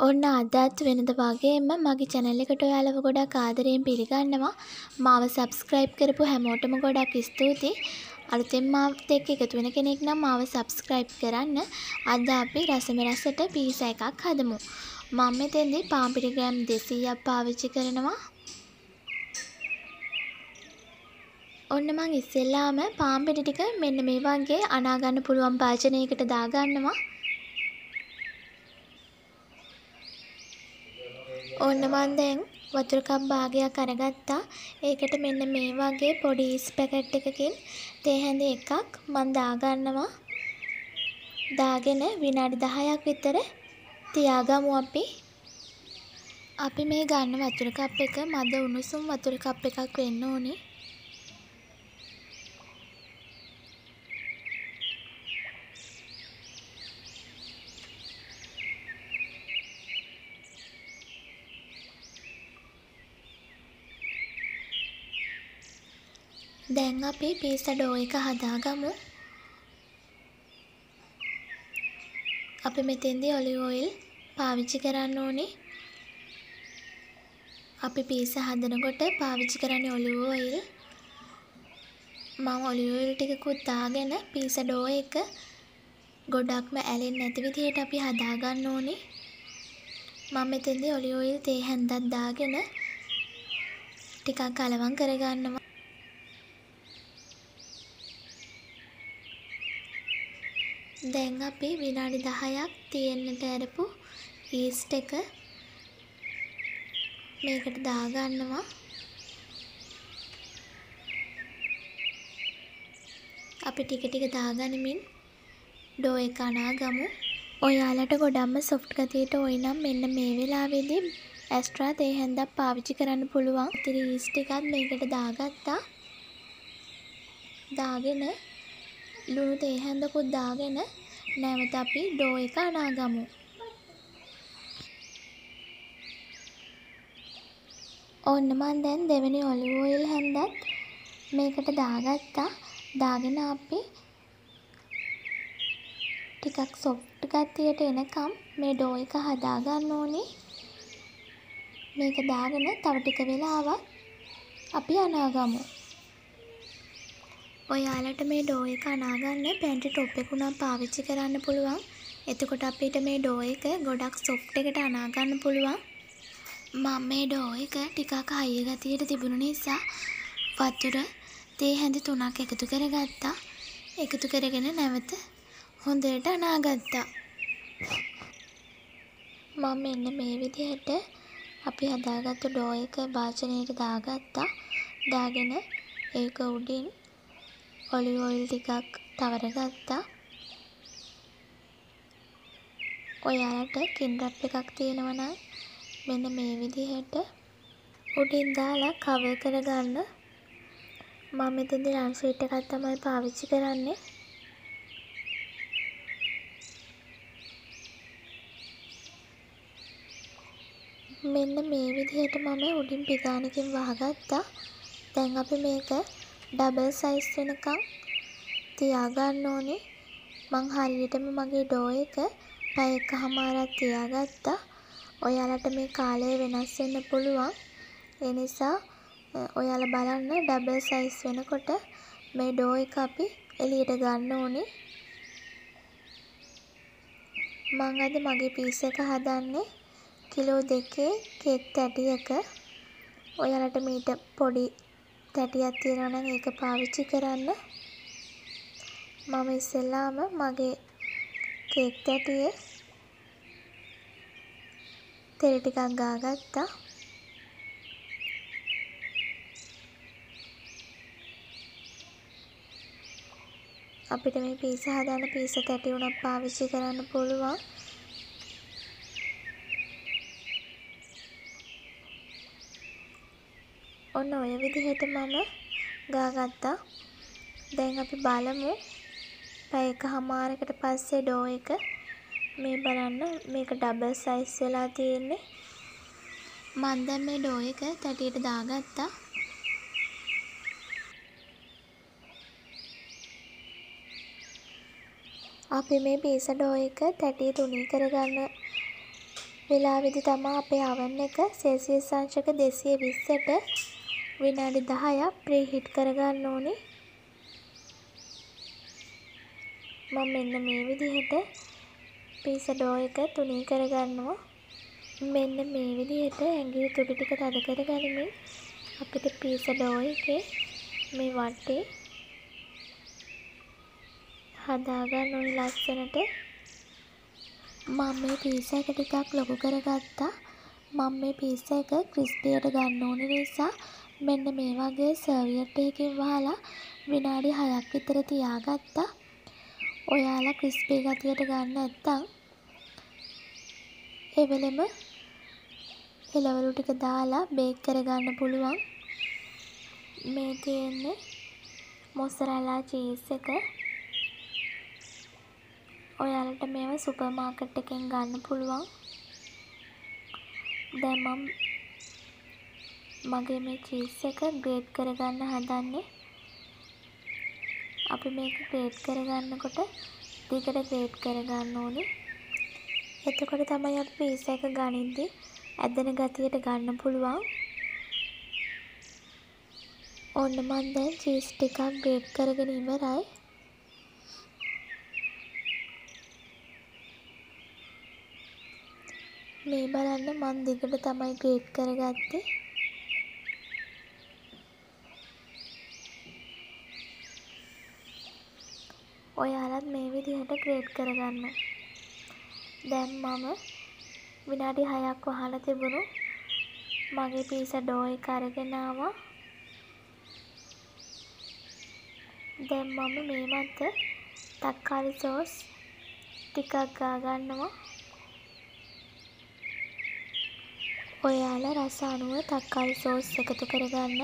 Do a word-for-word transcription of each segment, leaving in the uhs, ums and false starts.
ඔන්න අදත් වෙනද වගේම මගේ channel එකට ඔයාලව ගොඩක් ආදරයෙන් පිළිගන්නවා. මාව subscribe කරපු හැමෝටම ගොඩක් ස්තුතියි. අලුතෙන් මාත් එක්ක එකතු වෙන කෙනෙක් නම් මාව subscribe කරන්න. අද අපි රසම රසට පීසා එකක් හදමු. මම මෙතෙන්දී පාන් පිටි ග්‍රෑම් දෙසීයක් පාවිච්චි කරනවා. ඔන්න මං ඉස්සෙල්ලාම පාන් පිටි ටික මෙන්න මේ වගේ අනා ගන්න පුළුවන් භාජනයකට දාගන්නවා. ඔන්න මන් දැන් වතුර කප් භාගයක් අරගත්තා. ඒකට මෙන්න මේ වගේ පොඩි ඊස් පැකට් එකකින් තේ හැඳි එකක් මන් දාගන්නවා. දාගෙන විනාඩි දහයක් විතර තියාගමු අපි. අපි මේ ගන්න වතුර කප් එක මද උණුසුම් වතුර කප් එකක් වෙන්න ඕනේ. දැන් අපි පීසා ඩෝ එක හදාගමු. අපි මෙතෙන්දී ඔලිව් ඔයිල් පාවිච්චි කරන්න ඕනේ. අපි පීසා හදනකොට පාවිච්චි කරන්නේ ඔලිව් ඔයිල්. මම ඔලිව් ඔයිල් ටිකකුත් දාගෙන පීසා ඩෝ එක ගොඩක්ම ඇලෙන්නේ නැති විදිහට අපි හදාගන්න ඕනේ. මම මෙතෙන්දී ඔලිව් ඔයිල් තේ හැන්දක් දාගෙන ටිකක් කලවම් කරගන්නවා. දැන් අපි විනාඩි දහයක් තියෙන්නට ඇරපු ඊස්ට් එක මේකට දාගන්නවා. අපි ටික ටික දාගනිමින් ඩෝ එක අනාගමු. ඔයාලට ගොඩක්ම සොෆ්ට් ගතියට ඕයි නම් මෙන්න මේ වෙලාවේදී ඇස්ට්‍රා තේ හැන්දක් පාවිච්චි කරන්න පුළුවන්. ඉතින් ඊස්ට් ටිකත් මේකට දාගත්තා. දාගෙන ලුණු තේ හැන්දකුත් දාගෙන නැවත අපි ඩෝ එක අනාගමු. ඔන්න මන් දැන් දෙවෙනි ඔලිව් ඔයිල් හැන්දත් මේකට දාගත්තා. දාගෙන අපි ටිකක් සොෆ්ට් ගතියට එනකම් මේ ඩෝ එක හදාගන්න ඕනේ. මේක දාගෙන තව ටික වෙලාවක් අපි අනාගමු. ඔයාලට මේ ඩෝ එක අනාගන්න පැන්ට්‍රි ටොප් එක උනම් පාවිච්චි කරන්න පුළුවන්. එතකොට අපිට මේ ඩෝ එක ගොඩක් සොෆ්ට් එකට අනාගන්න පුළුවන්. මම මේ ඩෝ එක ටිකක් හයිය ගතියට තිබුණු නිසා වතුර තේ හැඳි තුනක් එකතු කරගත්තා. එකතු කරගෙන නැවත හොඳට අනාගත්තා. මම මෙන්න මේ විදිහට අපි හදාගත්තු ඩෝ එක භාජනයට දාගත්තා. දාගෙන ඒක උඩින් ඔලිව් ඔයිල් ටිකක් තවරගත්තා. ඔයාලට කින් රැප් එකක් තියෙනවා නම් මෙන්න මේ විදිහට උඩින් දාලා කවර් කරගන්න. මම මෙතනදී ලන්ච් ෂීට් එකක් තමයි පාවිච්චි කරන්නේ. මෙන්න මේ විදිහට මම උඩින් පිගානකින් වහගත්තා. දැන් අපි මේක ඩබල් සයිස් වෙනකම් තියාගන්න ඕනේ. මං හරියටම මගේ ඩෝ එක පැය එකහමාරක් තියාගත්තා. ඔයාලට මේ කාලය වෙනස් වෙන්න පුළුවන්. ඒ නිසා ඔයාලා බලන්න ඩබල් සයිස් වෙනකොට මේ ඩෝ එක අපි එළියට ගන්න ඕනේ. මං අද මගේ පීස් එක හදන්නේ කිලෝ දෙකේ කේක් තැටියක. ඔයාලට මීට පොඩි තැටියක් තියෙනවා නම් ඒක පාවිච්චි කරන්න. මම ඉස්සෙල්ලාම මගේ කේක් තැටියේ තෙල් ටිකක් ගාගත්තා. අපිට මේ පීසා හදන්න පීසා තැටි උනක් පාවිච්චි කරන්න පුළුවන්. ඔන්න ඔය විදිහට මම ගාගත්තා. දැන් අපි බලමු පැය එකහමාරකට පස්සේ ඩෝ එක මේ බලන්න මේක ඩබල් සයිස් වෙලා තියෙන්නේ. මම දැන් මේ ඩෝ එක තැටියට දාගත්තා. අපි මේ පීසා ඩෝ එක තැටිය තුනී කරගන්න වෙලාවෙදි තමා අපේ oven එක සෙල්සියස් අංශක දෙසිය විස්සට විනාඩි දහයක් ප්‍රීහීට් කරගන්න ඕනේ. මම මෙන්න මේ විදිහට පීසා ඩෝ එක තුනී කරගන්නවා. මෙන්න මේ විදිහට ඇඟිලි තුඩු ටික තද කරගනිමින් අපිට පීසා ඩෝ එකේ මේ වටේ හදාගන්න ඕනේ ලස්සනට. මම මේ පීසා එක ටිකක් ලොකු කරගත්තා. මම මේ පීසා එක ක්‍රිස්පියට ගන්න ඕන නිසා මෙන්න මේ වගේ සර්වියට් එකකින් වහලා විනාඩි හයක් විතර තියාගත්තා. ඔයාලා ක්‍රිස්පි ගතියට ගන්න නැත්නම් එවෙලෙම එළවලු ටික දාලා බේක් කරගන්න පුළුවන්. මේ තියෙන්නේ මොසරෙලා චීස් එක. ඔයාලට මේවා සුපර් මාකට් එකෙන් ගන්න පුළුවන්. දැන් මම මගේ මේ චීස් එක ග්‍රේට් කරගන්න හදන්නේ. අපි මේක ග්‍රේට් කරගන්නකොට දිගට ග්‍රේට් කරගන්න ඕනේ. එතකොට තමයි අපි පීසා එක ගනිද්දි ඇදෙන ගතියට ගන්න පුළුවන්. ඔන්න මම දැන් චීස් ටිකක් ග්‍රේට් කරගෙන ඉවරයි. මේ බලන්න මම දිගට තමයි ග්‍රේට් කරගත්තේ. ඔයාලත් මේ විදිහට ග්‍රේට් කරගන්න. දැන් මම විනාඩි හයක් වහලා තිබුණු මගේ පීසා ඩෝ එක අරගෙන ආවා. දැන් මම මේ මත තක්කාලි සෝස් ටිකක් ගා ගන්නවා. ඔයාලා රස අනුව තක්කාලි සෝස් එකතු කරගන්න.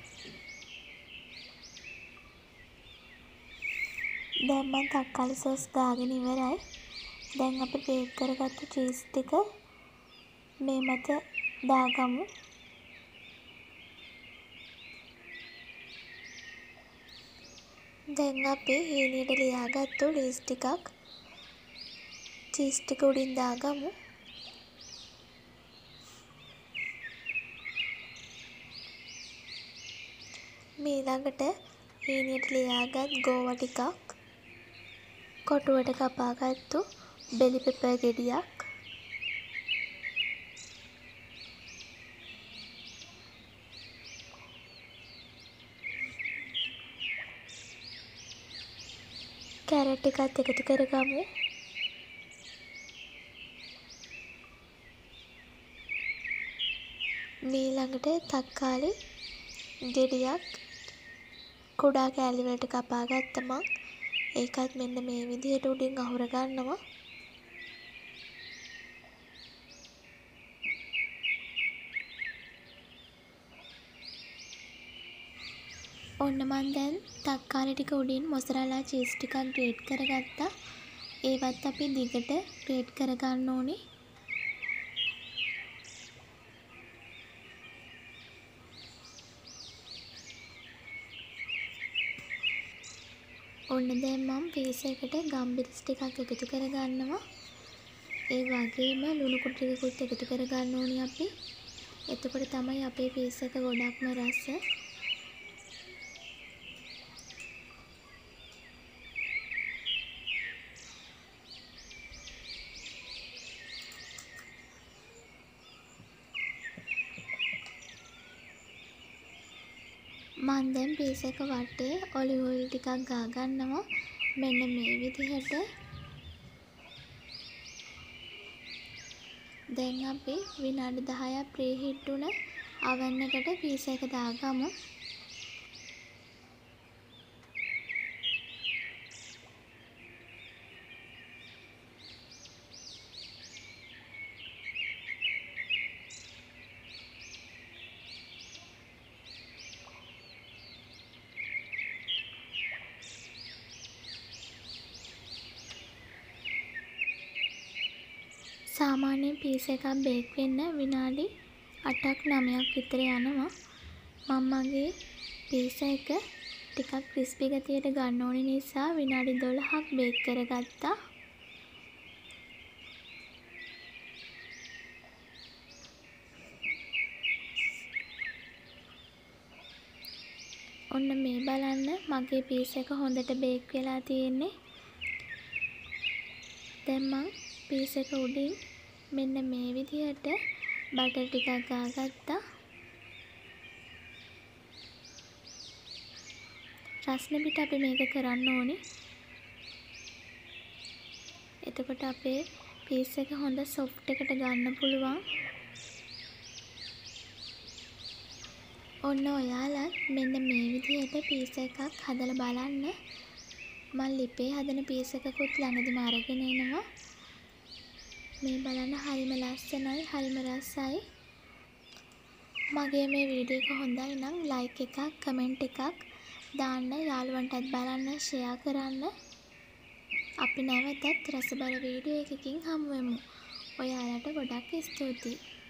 දැන් මම තක්කාලි සෝස් දාගෙන ඉවරයි. දැන් අපි බේක් කරගත්තු චීස් ටික මේ මත දාගමු. දැන් අපි හීනියට ලියාගත්තු ලීස් ටිකක් චීස් ටික උඩින් දාගමු. මේ ළඟට හීනියට ලියාගත් ගෝවා ටිකක්, කොටුවට කපාගත්තු බෙලි පෙපර් ගෙඩියක්, කැරට් ටිකත් එකතු කරගමු. මේ ළඟට තක්කාලි ගෙඩියක් කුඩා කෑලි වලට කපා ගත්ත මං ඒකත් මෙන්න මේ විදිහට උඩින් අහුර ගන්නවා. ඔන්න මන් දැන් තක්කාලි ටික උඩින් මොසරෙලා චීස් ටිකක් ග්‍රේට් කරගත්තා. ඒවත් අපි දිගට ග්‍රේට් කරගන්න ඕනේ. ඔන්න දැන් මම පීසා එකට ගම්බිරිස් ටිකක් එකතු කරගන්නවා. ඒ වගේම ලුණු කුඩු ටිකකුත් එකතු කරගන්න ඕනේ අපි. එතකොට තමයි අපේ පීසා එක ගොඩක්ම රස. මම දැන් පීසා එක වටේ ඔලිව් ඔයිල් ටිකක් ගා ගන්නවා. මෙන්න මේ විදිහට. දැන් අපි විනාඩි දහයක් ප්‍රීහීට් වුණ oven එකට පීසා එක දාගමු. සාමාන්‍යයෙන් පීසා එකක් බේක් වෙන්න විනාඩි අටක් නවයක් විතර යනවා. මම මගේ පීසා එක ටිකක් ක්‍රිස්පි ගතියට ගන්න ඕන නිසා විනාඩි දොළහක් බේක් කරගත්තා. ඔන්න මේ බලන්න මගේ පීස් එක හොඳට බේක් වෙලා තියෙන්නේ. දැන් මං පීස් එක උඩින් මෙන්න මේ විදිහට බටර් ටිකක් ගාගත්තා. රස්නේ පිට අපි මේක කරන්න ඕනි. එතකොට අපේ පීස් එක හොඳ සොෆ්ට් එකට ගන්න පුළුවන්. ඔන්න ඔයාලත් මෙන්න මේ විදිහට පීස් එකක් හදලා බලන්න. මම ලිපේ හදන පීස් එකකුත් ළඟදිම අරගෙන එනවා. මේ බලන්න හරිම ලස්සනයි, හරිම රසයි. මගේ මේ වීඩියෝ එක හොඳයි නම් ලයික් එකක්, කමෙන්ට් එකක් දාන්න, යාළුවන්ටත් බලන්න, ෂෙයා කරන්න. අපි නැවතත් රසබර වීඩියෝ එකකින් හමු වෙමු. ඔයාලට ගොඩක් ස්තුතියි.